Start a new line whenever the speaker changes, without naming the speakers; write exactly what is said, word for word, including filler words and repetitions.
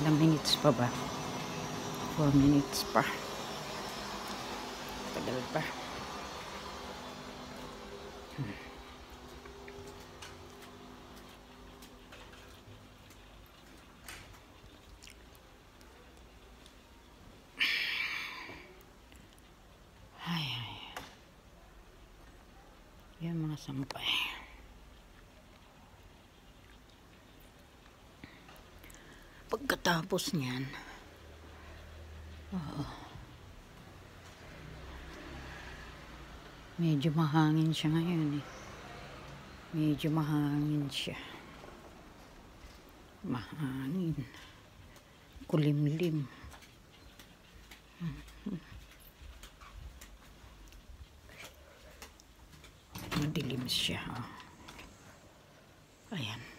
Ilang minutes pa ba? four minutes pa. Tagal pa. Hmm. Ay, ay. Yan mga sampay. Pagkatapos niyan, oo, medyo mahangin siya ngayon eh. Medyo mahangin siya. Mahangin. Kulimlim. Madilim siya. Oh. Ayan.